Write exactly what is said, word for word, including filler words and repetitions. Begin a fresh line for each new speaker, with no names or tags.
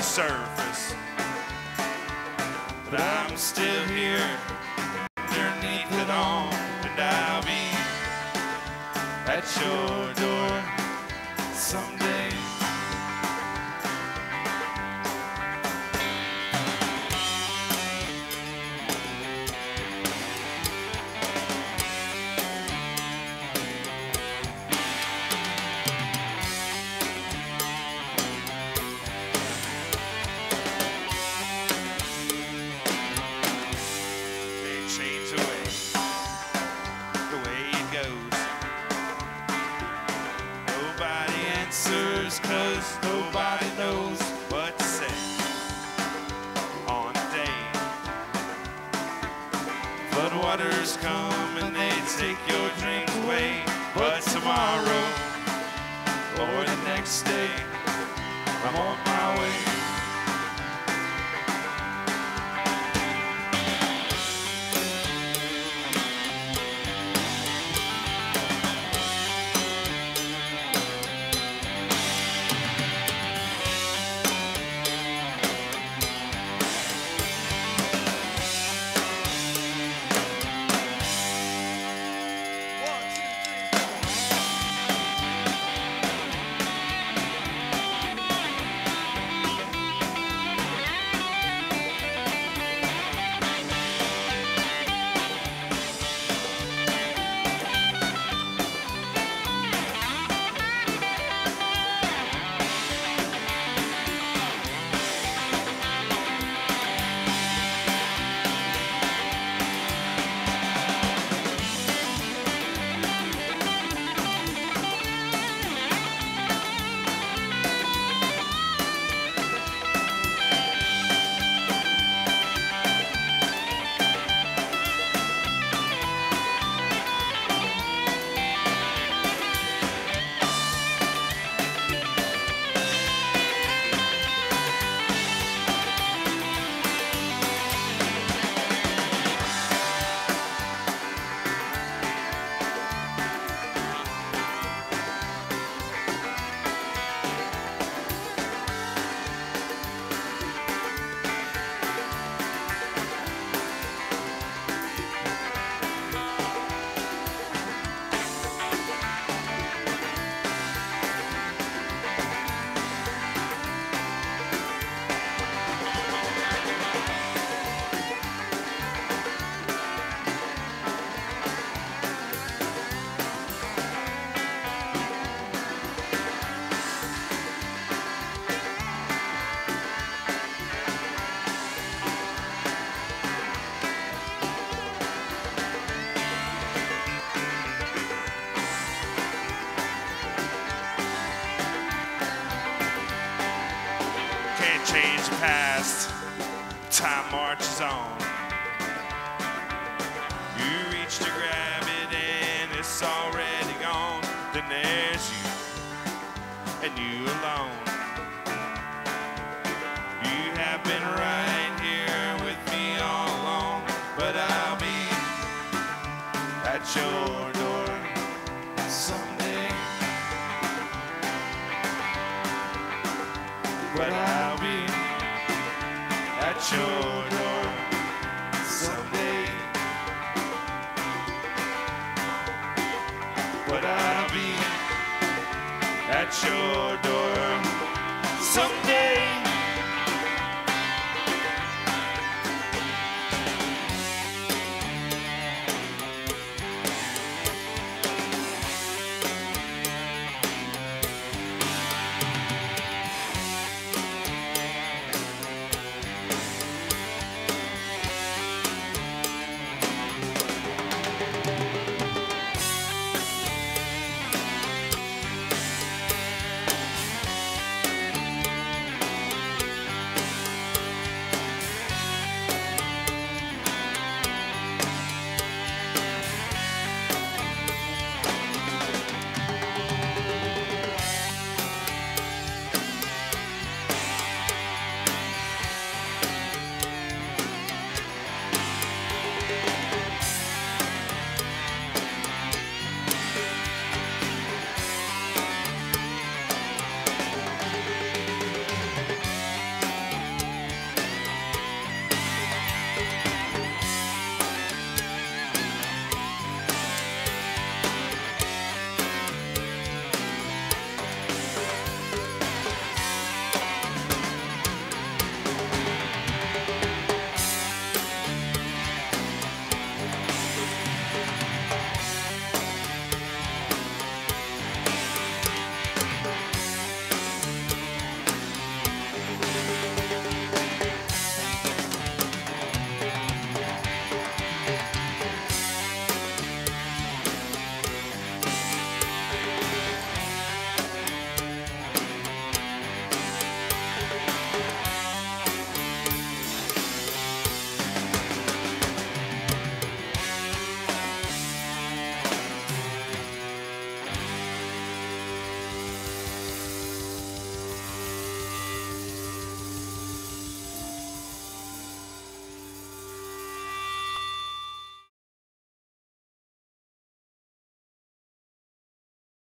surface, but I'm still here underneath it all, and I'll be at your door someday. Cause nobody knows what to say on a day. Floodwaters come and they take your drink away, but tomorrow or the next day I'm on my way. Can't change the past, time marches on. You reach to grab it and it's already gone. Then there's you, and you alone. You have been right here with me all along, but I'll be at your door someday. But I'll be at your door someday. But I'll be at your door someday.